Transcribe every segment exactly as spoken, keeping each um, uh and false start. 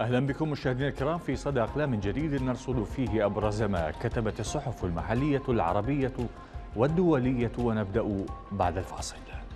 أهلا بكم مشاهدينا الكرام في صدى أقلام جديد نرصد فيه أبرز ما كتبت الصحف المحلية العربية والدولية، ونبدأ بعد الفاصل.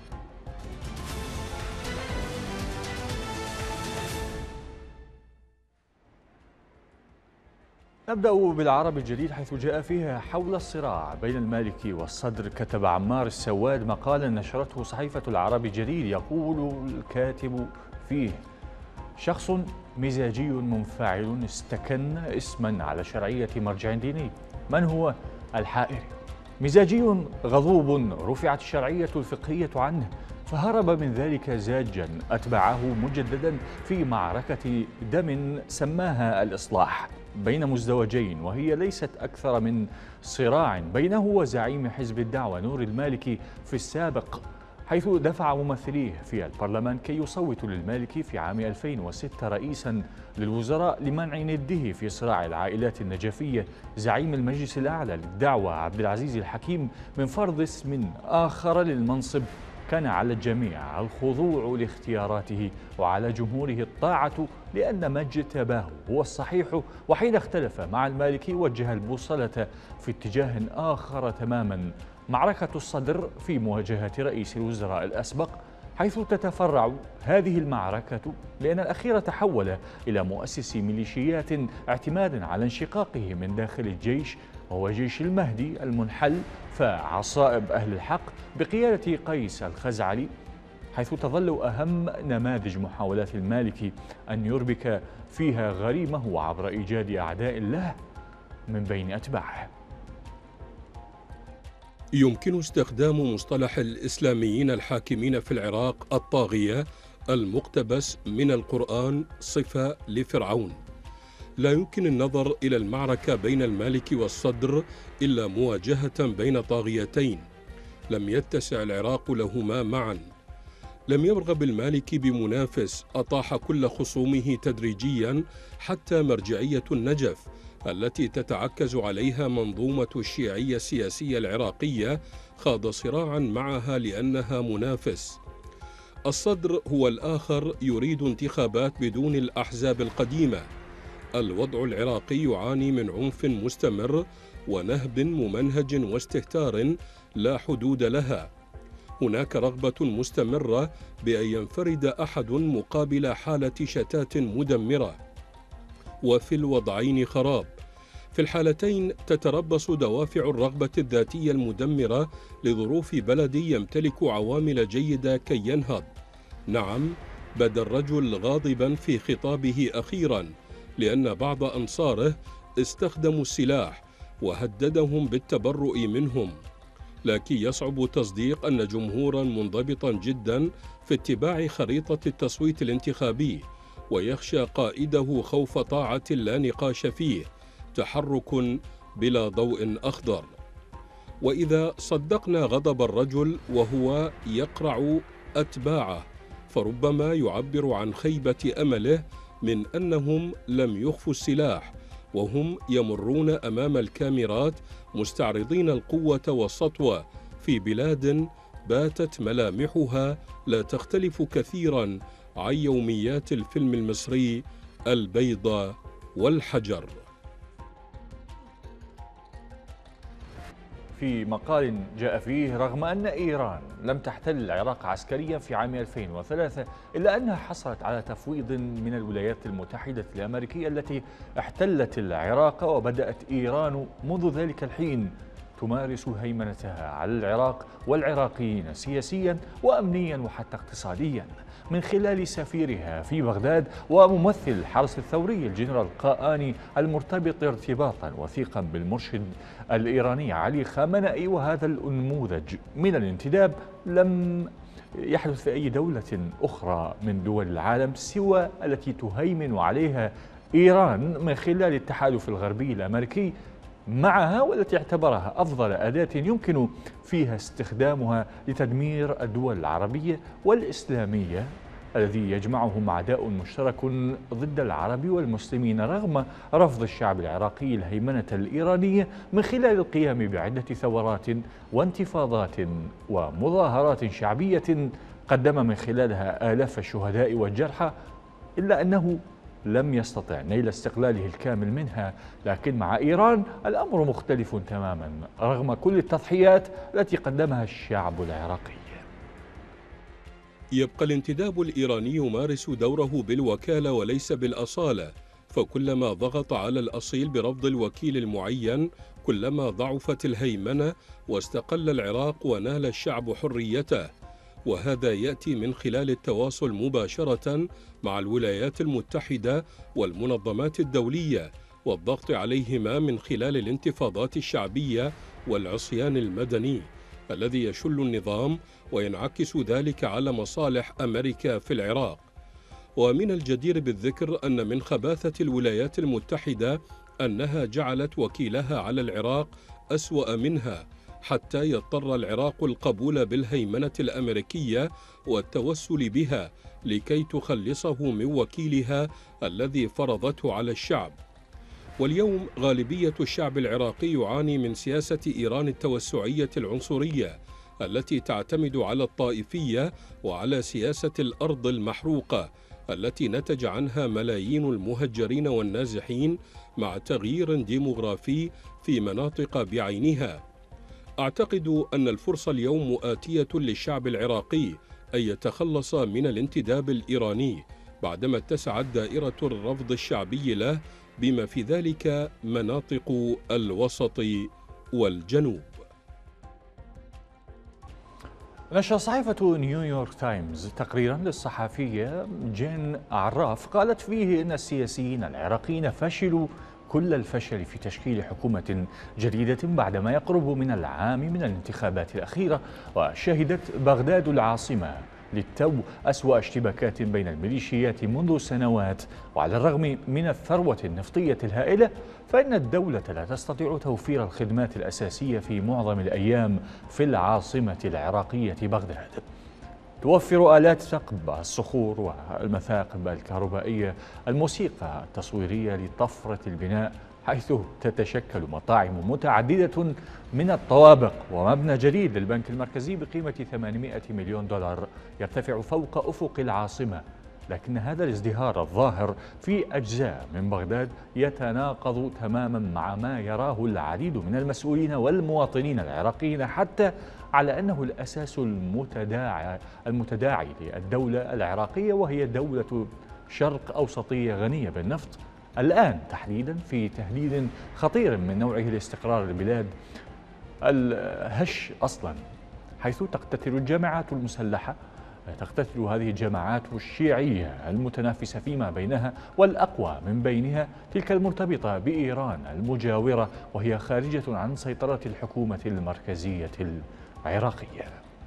نبدأ بالعربي الجديد حيث جاء فيها حول الصراع بين المالكي والصدر. كتب عمار السواد مقالا نشرته صحيفة العربي الجديد يقول الكاتب فيه: شخص مزاجي منفعل استكن اسما على شرعية مرجع ديني. من هو الحائري؟ مزاجي غضوب رفعت الشرعية الفقهية عنه فهرب من ذلك زاجا أتبعه مجددا في معركة دم سماها الإصلاح بين مزدوجين، وهي ليست أكثر من صراع بينه وزعيم حزب الدعوة نور المالكي في السابق، حيث دفع ممثليه في البرلمان كي يصوتوا للمالكي في عام ألفين وستة رئيسا للوزراء لمنع نده في صراع العائلات النجفية زعيم المجلس الأعلى للدعوة عبد العزيز الحكيم من فرض اسم آخر للمنصب. كان على الجميع الخضوع لاختياراته وعلى جمهوره الطاعة لأن ما اجتباه هو الصحيح، وحين اختلف مع المالكي وجه البوصلة في اتجاه آخر تماما. معركة الصدر في مواجهة رئيس الوزراء الأسبق، حيث تتفرع هذه المعركة لأن الأخير تحول إلى مؤسس ميليشيات اعتمادا على انشقاقه من داخل الجيش وهو جيش المهدي المنحل، فعصائب أهل الحق بقيادة قيس الخزعلي، حيث تظل أهم نماذج محاولات المالكي أن يربك فيها غريمه عبر إيجاد أعداء له من بين أتباعه. يمكن استخدام مصطلح الإسلاميين الحاكمين في العراق الطاغية المقتبس من القرآن صفة لفرعون. لا يمكن النظر إلى المعركة بين المالكي والصدر إلا مواجهة بين طاغيتين لم يتسع العراق لهما معا. لم يرغب المالكي بمنافس أطاح كل خصومه تدريجيا حتى مرجعية النجف التي تتعكز عليها منظومة الشيعية السياسية العراقية خاض صراعا معها لأنها منافس. الصدر هو الآخر يريد انتخابات بدون الأحزاب القديمة. الوضع العراقي يعاني من عنف مستمر ونهب ممنهج واستهتار لا حدود لها. هناك رغبة مستمرة بأن ينفرد أحد مقابل حالة شتات مدمرة، وفي الوضعين خراب. في الحالتين تتربص دوافع الرغبة الذاتية المدمرة لظروف بلد يمتلك عوامل جيدة كي ينهض. نعم، بدا الرجل غاضبا في خطابه أخيرا لأن بعض أنصاره استخدموا السلاح وهددهم بالتبرؤ منهم، لكن يصعب تصديق أن جمهورا منضبطا جدا في اتباع خريطة التصويت الانتخابي ويخشى قائده خوف طاعة لا نقاش فيه، تحرك بلا ضوء أخضر. وإذا صدقنا غضب الرجل وهو يقرع أتباعه، فربما يعبر عن خيبة أمله من أنهم لم يخفوا السلاح وهم يمرون أمام الكاميرات مستعرضين القوة والسطوة في بلاد باتت ملامحها لا تختلف كثيرا عن يوميات الفيلم المصري البيضة والحجر. في مقال جاء فيه: رغم أن إيران لم تحتل العراق عسكريا في عام ألفين وثلاثة إلا أنها حصلت على تفويض من الولايات المتحدة الأمريكية التي احتلت العراق، وبدأت إيران منذ ذلك الحين تمارس هيمنتها على العراق والعراقيين سياسيا وأمنيا وحتى اقتصاديا من خلال سفيرها في بغداد وممثل الحرس الثوري الجنرال قاآني المرتبط ارتباطا وثيقا بالمرشد الإيراني علي خامنئي. وهذا النموذج من الانتداب لم يحدث في أي دولة أخرى من دول العالم سوى التي تهيمن عليها إيران من خلال التحالف الغربي الأمريكي معها، والتي اعتبرها أفضل أداة يمكن فيها استخدامها لتدمير الدول العربية والإسلامية الذي يجمعهم عداء مشترك ضد العرب والمسلمين، رغم رفض الشعب العراقي الهيمنة الإيرانية من خلال القيام بعدة ثورات وانتفاضات ومظاهرات شعبية قدم من خلالها آلاف الشهداء والجرحى، إلا أنه لم يستطع نيل استقلاله الكامل منها، لكن مع إيران الأمر مختلف تماما رغم كل التضحيات التي قدمها الشعب العراقي. يبقى الانتداب الإيراني يمارس دوره بالوكالة وليس بالأصالة، فكلما ضغط على الأصيل برفض الوكيل المعين كلما ضعفت الهيمنة واستقل العراق ونال الشعب حريته، وهذا يأتي من خلال التواصل مباشرة مع الولايات المتحدة والمنظمات الدولية والضغط عليهما من خلال الانتفاضات الشعبية والعصيان المدني الذي يشل النظام وينعكس ذلك على مصالح أمريكا في العراق. ومن الجدير بالذكر أن من خباثة الولايات المتحدة أنها جعلت وكيلها على العراق أسوأ منها، حتى يضطر العراق القبول بالهيمنة الأمريكية والتوسل بها لكي تخلصه من وكيلها الذي فرضته على الشعب. واليوم غالبية الشعب العراقي يعاني من سياسة إيران التوسعية العنصرية التي تعتمد على الطائفية وعلى سياسة الأرض المحروقة التي نتج عنها ملايين المهجرين والنازحين مع تغيير ديموغرافي في مناطق بعينها. أعتقد أن الفرصة اليوم مؤاتية للشعب العراقي أن يتخلص من الانتداب الإيراني بعدما اتسعت دائرة الرفض الشعبي له بما في ذلك مناطق الوسط والجنوب. نشر صحيفة نيويورك تايمز تقريرا للصحفية جين عراف قالت فيه أن السياسيين العراقيين فشلوا كل الفشل في تشكيل حكومة جديدة بعدما يقرب من العام من الانتخابات الأخيرة، وشهدت بغداد العاصمة للتو أسوأ اشتباكات بين الميليشيات منذ سنوات. وعلى الرغم من الثروة النفطية الهائلة فإن الدولة لا تستطيع توفير الخدمات الأساسية في معظم الأيام في العاصمة العراقية بغداد. توفر آلات ثقب الصخور والمثاقب الكهربائية الموسيقى التصويرية لطفرة البناء، حيث تتشكل مطاعم متعددة من الطوابق ومبنى جديد للبنك المركزي بقيمة ثمانمائة مليون دولار يرتفع فوق أفق العاصمة. لكن هذا الازدهار الظاهر في أجزاء من بغداد يتناقض تماما مع ما يراه العديد من المسؤولين والمواطنين العراقيين، حتى على أنه الأساس المتداعي المتداعي للدولة العراقية، وهي دولة شرق أوسطية غنية بالنفط، الآن تحديدا في تهديد خطير من نوعه لاستقرار البلاد الهش أصلا، حيث تقتتل الجماعات المسلحة تقتتل هذه الجماعات الشيعية المتنافسة فيما بينها، والأقوى من بينها تلك المرتبطة بإيران المجاورة وهي خارجة عن سيطرة الحكومة المركزية العراقية.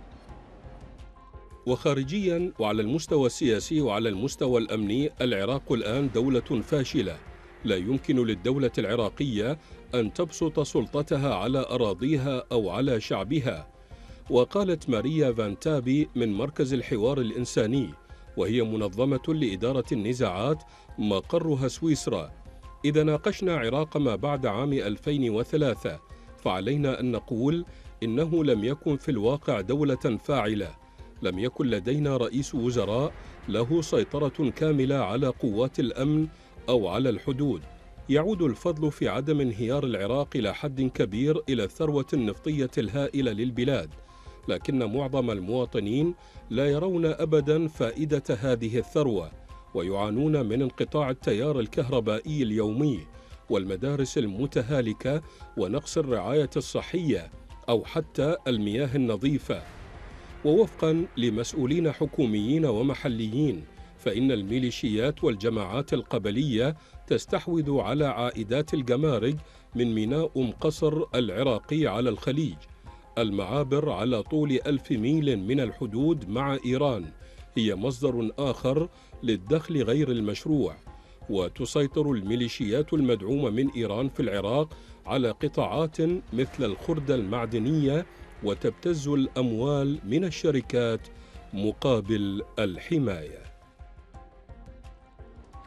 وخارجيا وعلى المستوى السياسي وعلى المستوى الأمني العراق الآن دولة فاشلة، لا يمكن للدولة العراقية أن تبسط سلطتها على أراضيها أو على شعبها. وقالت ماريا فانتابي من مركز الحوار الإنساني وهي منظمة لإدارة النزاعات مقرها سويسرا: إذا ناقشنا عراق ما بعد عام ألفين وثلاثة فعلينا أن نقول إنه لم يكن في الواقع دولة فاعلة، لم يكن لدينا رئيس وزراء له سيطرة كاملة على قوات الأمن أو على الحدود. يعود الفضل في عدم انهيار العراق إلى حد كبير إلى الثروة النفطية الهائلة للبلاد، لكن معظم المواطنين لا يرون أبدا فائدة هذه الثروة، ويعانون من انقطاع التيار الكهربائي اليومي والمدارس المتهالكة ونقص الرعاية الصحية أو حتى المياه النظيفة. ووفقا لمسؤولين حكوميين ومحليين فإن الميليشيات والجماعات القبلية تستحوذ على عائدات الجمارك من ميناء أم قصر العراقي على الخليج. المعابر على طول ألف ميل من الحدود مع إيران هي مصدر آخر للدخل غير المشروع، وتسيطر الميليشيات المدعومة من إيران في العراق على قطاعات مثل الخردة المعدنية وتبتز الأموال من الشركات مقابل الحماية.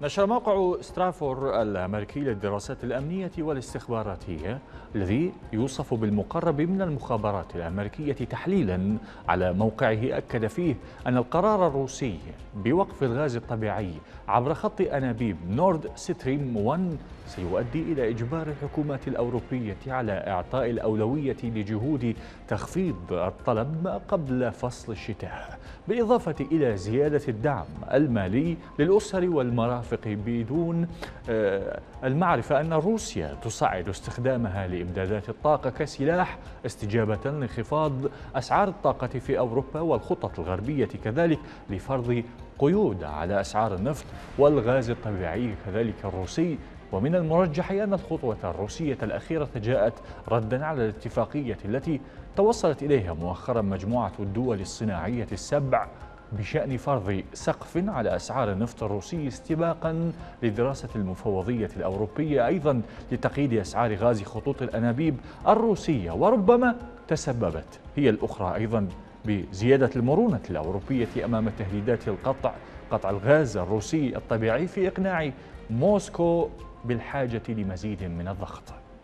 نشر موقع سترافور الأمريكي للدراسات الأمنية والاستخباراتية الذي يوصف بالمقرب من المخابرات الأمريكية تحليلا على موقعه أكد فيه أن القرار الروسي بوقف الغاز الطبيعي عبر خط أنابيب نورد ستريم واحد سيؤدي إلى إجبار الحكومات الأوروبية على إعطاء الأولوية لجهود تخفيض الطلب قبل فصل الشتاء، بالإضافة إلى زيادة الدعم المالي للأسر والمرافق بدون المعرفة أن روسيا تصعد استخدامها لإمدادات الطاقة كسلاح استجابة لانخفاض أسعار الطاقة في أوروبا، والخطط الغربية كذلك لفرض قيود على أسعار النفط والغاز الطبيعي كذلك الروسي. ومن المرجح أن الخطوة الروسية الأخيرة جاءت ردا على الاتفاقية التي توصلت إليها مؤخرا مجموعة الدول الصناعية السبع بشأن فرض سقف على أسعار النفط الروسي استباقا لدراسة المفوضية الأوروبية أيضا لتقييد أسعار غاز خطوط الأنابيب الروسية، وربما تسببت هي الأخرى أيضا بزيادة المرونة الأوروبية أمام تهديدات القطع قطع الغاز الروسي الطبيعي في إقناع موسكو بالحاجة لمزيد من الضغط.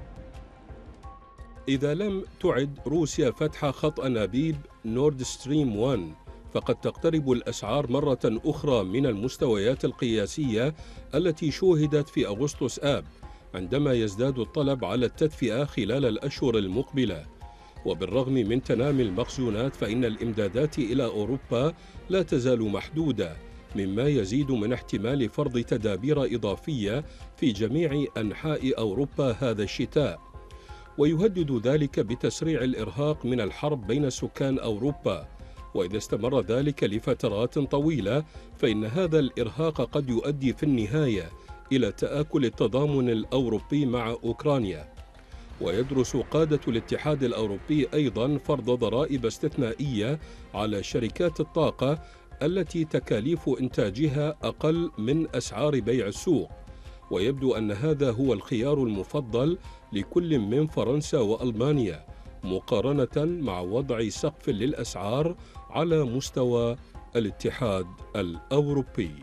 إذا لم تعد روسيا فتح خط أنابيب نورد ستريم واحد فقد تقترب الأسعار مرة أخرى من المستويات القياسية التي شوهدت في أغسطس آب، عندما يزداد الطلب على التدفئة خلال الأشهر المقبلة. وبالرغم من تنامي المخزونات فإن الإمدادات إلى أوروبا لا تزال محدودة، مما يزيد من احتمال فرض تدابير إضافية في جميع أنحاء أوروبا هذا الشتاء، ويهدد ذلك بتسريع الإرهاق من الحرب بين سكان أوروبا. وإذا استمر ذلك لفترات طويلة فإن هذا الإرهاق قد يؤدي في النهاية إلى تآكل التضامن الأوروبي مع أوكرانيا. ويدرس قادة الاتحاد الأوروبي أيضا فرض ضرائب استثنائية على شركات الطاقة التي تكاليف إنتاجها أقل من أسعار بيع السوق، ويبدو أن هذا هو الخيار المفضل لكل من فرنسا وألمانيا، مقارنة مع وضع سقف للأسعار على مستوى الاتحاد الأوروبي.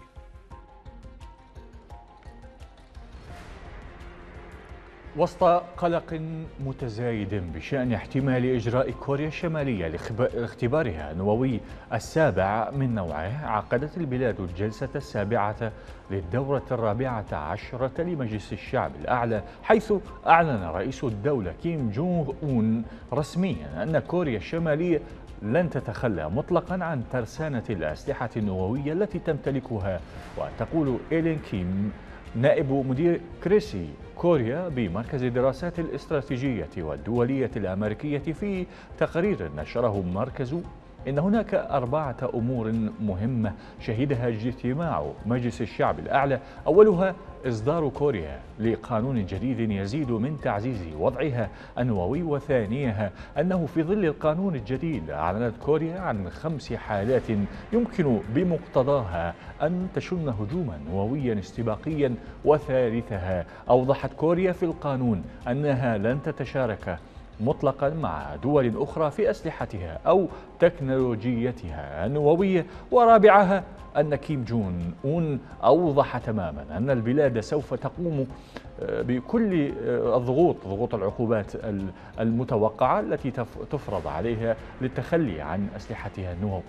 وسط قلق متزايد بشأن احتمال إجراء كوريا الشمالية لاختبارها النووي السابع من نوعه، عقدت البلاد الجلسة السابعة للدورة الرابعة عشرة لمجلس الشعب الأعلى، حيث أعلن رئيس الدولة كيم جونغ أون رسميا أن كوريا الشمالية لن تتخلى مطلقا عن ترسانة الأسلحة النووية التي تمتلكها. وتقول إيلين كيم نائب مدير كريسي كوريا بمركز الدراسات الاستراتيجية والدولية الأمريكية في تقرير نشره مركز إن هناك أربعة أمور مهمة شهدها اجتماع مجلس الشعب الأعلى، أولها إصدار كوريا لقانون جديد يزيد من تعزيز وضعها النووي، وثانيها أنه في ظل القانون الجديد أعلنت كوريا عن خمس حالات يمكن بمقتضاها أن تشن هجوما نوويا استباقيا، وثالثها أوضحت كوريا في القانون أنها لن تتشارك مطلقا مع دول أخرى في أسلحتها أو تكنولوجيتها النووية، ورابعها أن كيم جون أون أوضح تماما أن البلاد سوف تقوم بكل الضغوط ضغوط العقوبات المتوقعة التي تفرض عليها للتخلي عن أسلحتها النووية.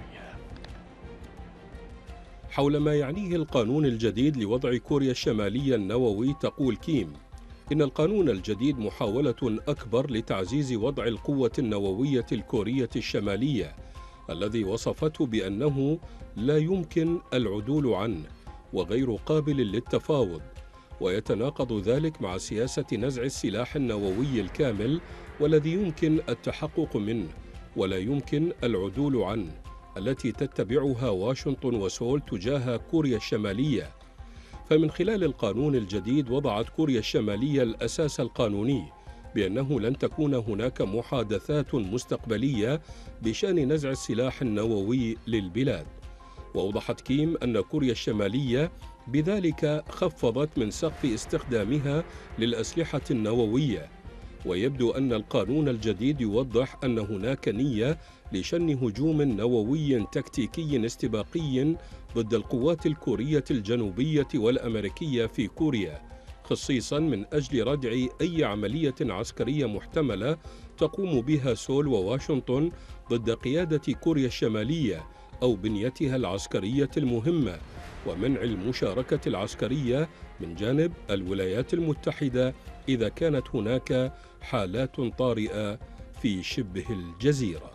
حول ما يعنيه القانون الجديد لوضع كوريا الشمالية النووي، تقول كيم إن القانون الجديد محاولة أكبر لتعزيز وضع القوة النووية الكورية الشمالية الذي وصفته بأنه لا يمكن العدول عنه وغير قابل للتفاوض، ويتناقض ذلك مع سياسة نزع السلاح النووي الكامل والذي يمكن التحقق منه ولا يمكن العدول عنه التي تتبعها واشنطن وسول تجاه كوريا الشمالية. فمن خلال القانون الجديد وضعت كوريا الشمالية الأساس القانوني بأنه لن تكون هناك محادثات مستقبلية بشأن نزع السلاح النووي للبلاد. وأوضحت كيم أن كوريا الشمالية بذلك خفضت من سقف استخدامها للأسلحة النووية، ويبدو أن القانون الجديد يوضح أن هناك نية لشن هجوم نووي تكتيكي استباقي ضد القوات الكورية الجنوبية والأمريكية في كوريا، خصيصا من أجل ردع أي عملية عسكرية محتملة تقوم بها سول وواشنطن ضد قيادة كوريا الشمالية أو بنيتها العسكرية المهمة، ومنع المشاركة العسكرية من جانب الولايات المتحدة إذا كانت هناك حالات طارئة في شبه الجزيرة.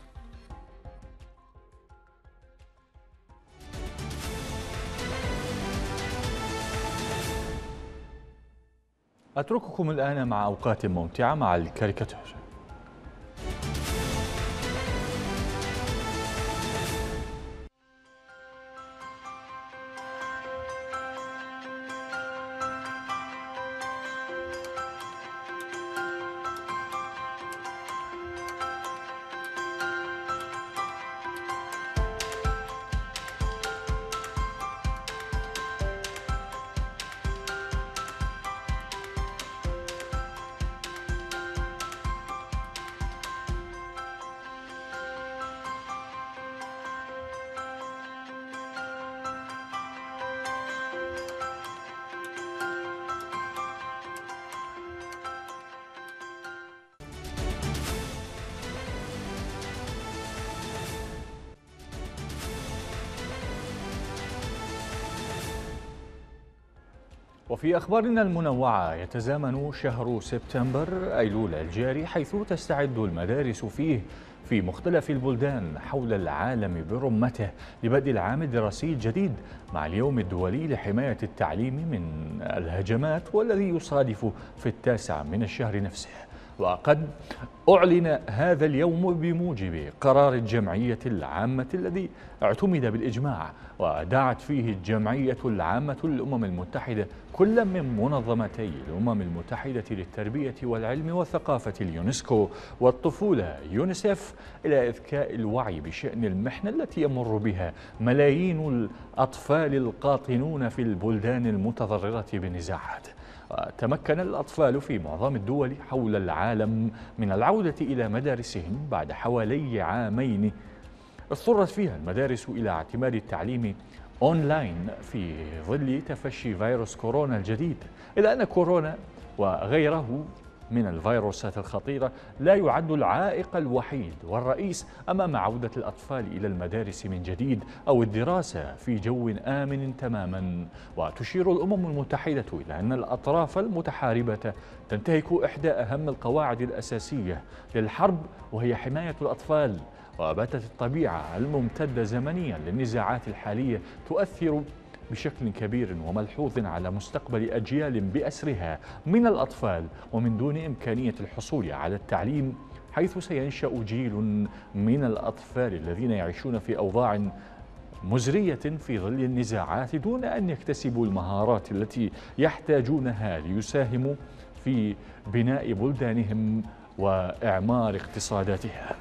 أترككم الآن مع أوقات ممتعة مع الكاريكاتير. وفي أخبارنا المنوعة، يتزامن شهر سبتمبر أيلول الجاري حيث تستعد المدارس فيه في مختلف البلدان حول العالم برمته لبدء العام الدراسي الجديد مع اليوم الدولي لحماية التعليم من الهجمات، والذي يصادف في التاسع من الشهر نفسه. وقد أعلن هذا اليوم بموجب قرار الجمعية العامة الذي اعتمد بالإجماع، ودعت فيه الجمعية العامة للأمم المتحدة كل من منظمتي الأمم المتحدة للتربية والعلم والثقافة اليونسكو والطفولة يونيسيف إلى إذكاء الوعي بشأن المحنة التي يمر بها ملايين الأطفال القاطنون في البلدان المتضررة بالنزاعات. تمكن الأطفال في معظم الدول حول العالم من العودة إلى مدارسهم بعد حوالي عامين اضطرت فيها المدارس إلى اعتماد التعليم أونلاين في ظل تفشي فيروس كورونا الجديد، إلا أن كورونا وغيره من الفيروسات الخطيرة لا يعد العائق الوحيد والرئيس أمام عودة الأطفال إلى المدارس من جديد أو الدراسة في جو آمن تماما. وتشير الأمم المتحدة إلى أن الأطراف المتحاربة تنتهك إحدى أهم القواعد الأساسية للحرب، وهي حماية الأطفال. وباتت الطبيعة الممتدة زمنيا للنزاعات الحالية تؤثر بشكل كبير وملحوظ على مستقبل أجيال بأسرها من الأطفال ومن دون إمكانية الحصول على التعليم، حيث سينشأ جيل من الأطفال الذين يعيشون في أوضاع مزرية في ظل النزاعات دون أن يكتسبوا المهارات التي يحتاجونها ليساهموا في بناء بلدانهم وإعمار اقتصاداتها.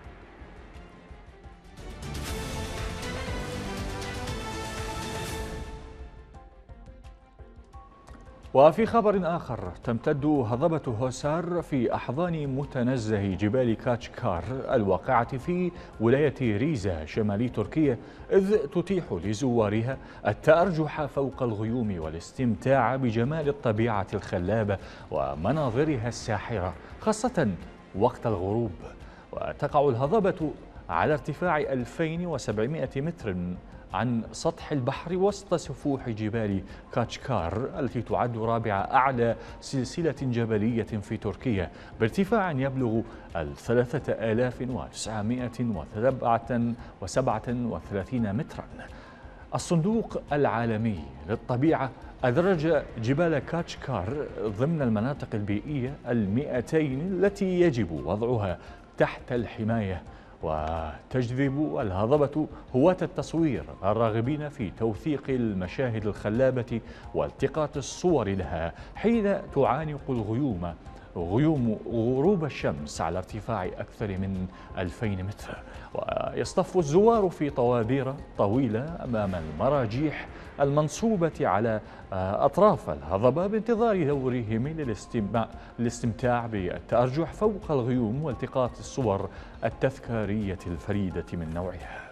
وفي خبر آخر، تمتد هضبة هوسار في أحضان متنزه جبال كاتشكار الواقعة في ولاية ريزا شمالي تركيا، إذ تتيح لزوارها التأرجح فوق الغيوم والاستمتاع بجمال الطبيعة الخلابة ومناظرها الساحرة خاصة وقت الغروب. وتقع الهضبة على ارتفاع ألفين وسبعمائة متر عن سطح البحر وسط سفوح جبال كاتشكار التي تعد رابع أعلى سلسلة جبلية في تركيا بارتفاع يبلغ ثلاثة آلاف وتسعمائة وسبعة وثلاثين مترا. الصندوق العالمي للطبيعة أدرج جبال كاتشكار ضمن المناطق البيئية المئتين التي يجب وضعها تحت الحماية، وتجذب الهضبة هواة التصوير الراغبين في توثيق المشاهد الخلابة والتقاط الصور لها حين تعانق الغيوم غيوم غروب الشمس على ارتفاع أكثر من ألفين متر، ويصطف الزوار في طوابير طويلة أمام المراجيح المنصوبة على أطراف الهضبة بانتظار دورهم للاستمتاع بالتأرجح فوق الغيوم والتقاط الصور التذكارية الفريدة من نوعها.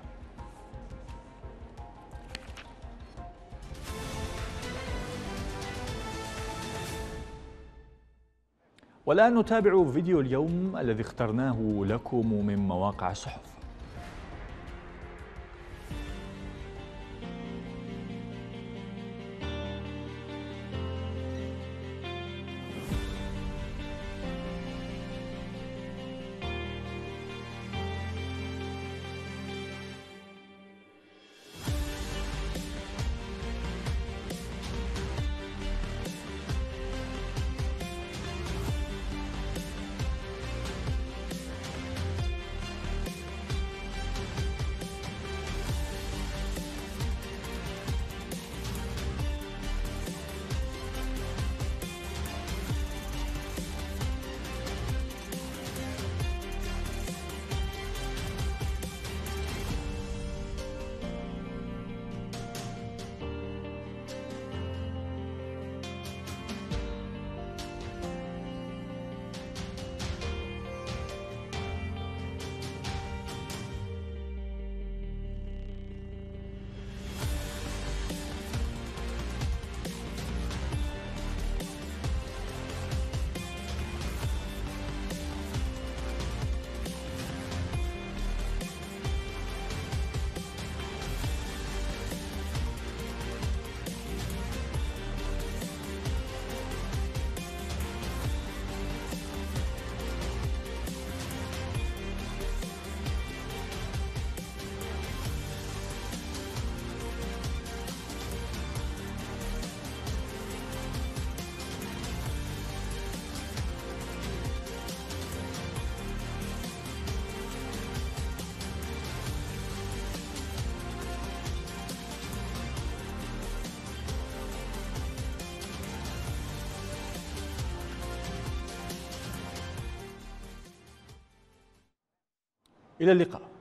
والآن نتابع فيديو اليوم الذي اخترناه لكم من مواقع الصحف. إلى اللقاء.